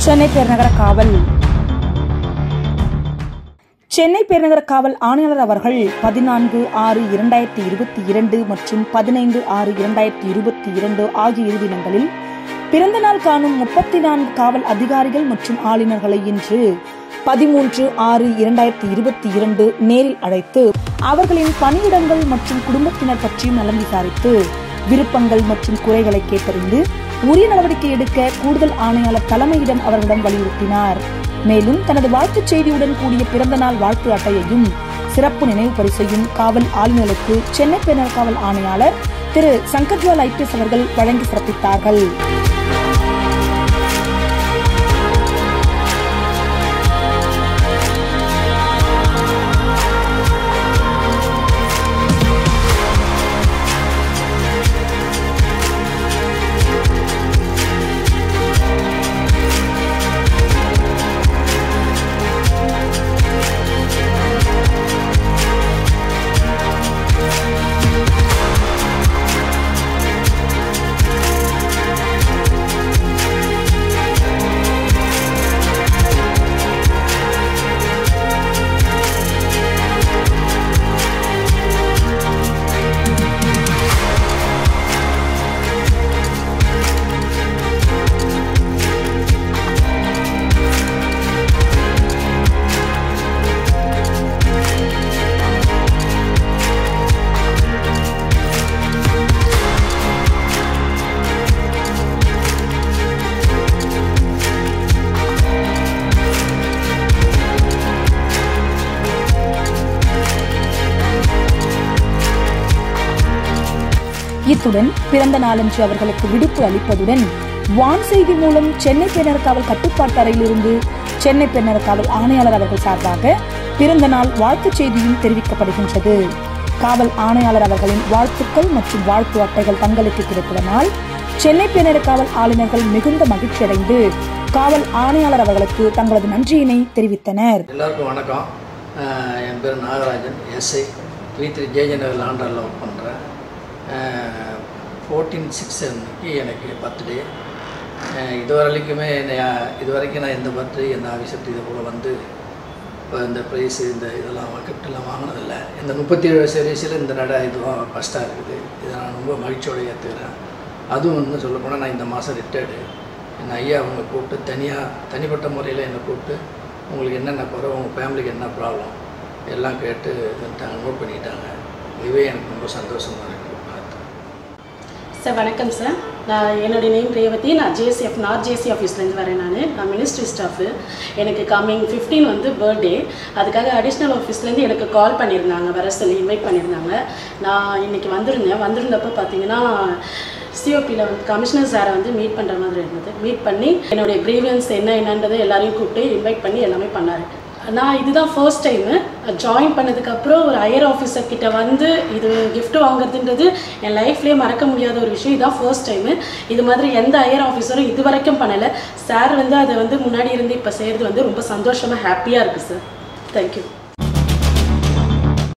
சென்னை பெருநகர காவல் காவல் ஆணையாளர் அவர்கள் 14/6/2022 மற்றும் 15/6/2022 ஆகிய இரு தினங்களில் பிறந்த நாள் காணும் 34 காவல் அதிகாரிகள் மற்றும் ஆளுநர்களை இன்று 13/6/2022 நேரில் அழைத்து அவர்களின் பணியிடங்கள் மற்றும் குடும்பத்தினர் பற்றி நலம் விசாரித்து விருப்பங்கள் மற்றும் குறைகளை கேட்டறிந்து உரிய நடவடிக்கை எடுக்க கூடுதல் ஆணையாளர் தலைமையிடம் அவர்களிடம் வலியுறுத்தினார். மேலும் தனது வாழ்த்துச் செய்தியுடன் கூடிய பிறந்த நாள் வாழ்த்து அட்டையையும் சிறப்பு நினைவு பரிசையும் காவல் ஆளுநருக்கு சென்னை பெருநகர காவல் ஆணையாளர் திரு சங்கர்ஜுவால் IPS அவர்கள் வழங்கி சிறப்பித்தார்கள். இத்துடன் பிறந்த நாளன்று அவர்களுக்கு விடுப்பு அளிப்பதுடன் வான் செய்தி மூலம் சென்னை பெருநகர காவல் கட்டுப்பாட்டு அறையிலிருந்து சென்னை பெருநகர காவல் ஆணையாளர் அவர்கள் சார்பாக பிறந்த நாள் வாழ்த்துச் செய்தியும் தெரிவிக்கப்படுகின்றது. காவல் ஆணையாளர் அவர்களின் வாழ்த்துக்கள் மற்றும் வாழ்த்து அட்டைகள் தங்களுக்கு கிடைப்பதனால் சென்னை பெருநகர காவல் ஆளுநர்கள் மிகுந்த மகிழ்ச்சி அடைந்து காவல் ஆணையாளர் அவர்களுக்கு தங்களது நன்றியினை தெரிவித்தனர். எல்லாருக்கும் வணக்கம். என் பேர் நாகராஜன், SI V3 ஜெயஜனகர் ஆண்டரில் ஒர்க் பண்ணுறேன். 14/6 அன்னைக்கு எனக்கு பர்த்டே. இதுவரைக்கும் நான் எந்த பர்த்டே எந்த ஆஃபீஸர் இது போல் வந்து இப்போ இந்த ப்ரைஸு இந்த இதெல்லாம் கிஃப்டெல்லாம் வாங்கினதில்லை. இந்த 37 சீரீஸில் இந்த இதுவும் ஃபஸ்ட்டாக இருக்குது. இதை நான் ரொம்ப மகிழ்ச்சியோடு ஏற்றுக்கிறேன். அதுவும் வந்து சொல்லப்போனால் நான் இந்த மாதம் ரிட்டையர்டு. என் ஐயா அவங்க கூப்பிட்டு தனிப்பட்ட முறையில் என்னை கூப்பிட்டு உங்களுக்கு என்னென்ன குறை, உங்கள் ஃபேமிலிக்கு என்ன ப்ராப்ளம் எல்லாம் கேட்டு நோட் பண்ணிட்டாங்க. இதுவே எனக்கு ரொம்ப சந்தோஷமாக இருக்குது. சார் வணக்கம் சார். என்னுடைய நேம் ரேவதி. நான் JCF நார்த் JC ஆஃபீஸ்லேருந்து வரேன். நான் மினிஸ்ட்ரி ஸ்டாஃபு. எனக்கு கம்மிங் 15 வந்து பர்த்டே. அதுக்காக அடிஷ்னல் ஆஃபீஸ்லேருந்து எனக்கு கால் பண்ணியிருந்தாங்க, வர சொல்லி இன்வைட் பண்ணியிருந்தாங்க. நான் இன்றைக்கி வந்திருந்தப்போ பார்த்தீங்கன்னா COPயில் வந்து கமிஷனர் சாரை வந்து மீட் பண்ணுற மாதிரி இருந்தது. மீட் பண்ணி என்னுடைய கிரீவியன்ஸ் என்னன்றதை எல்லாரையும் கூப்பிட்டு இன்வைட் பண்ணி எல்லாமே பண்ணார். நான் இதுதான் ஃபர்ஸ்ட் டைமு ஜாயின் பண்ணதுக்கப்புறம் ஒரு ஹையர் ஆஃபீஸர் கிட்ட வந்து இது கிஃப்ட் வாங்குறதுன்றது என் லைஃப்லேயே மறக்க முடியாத ஒரு விஷயம். இதுதான் ஃபர்ஸ்ட் டைமு. இது மாதிரி எந்த ஹையர் ஆஃபீஸரும் இது வரைக்கும் பண்ணலை. சார் வந்து அதை வந்து முன்னாடி இருந்து இப்போ செய்கிறது வந்து ரொம்ப சந்தோஷமாக ஹாப்பியாக இருக்குது சார். தேங்க்யூ.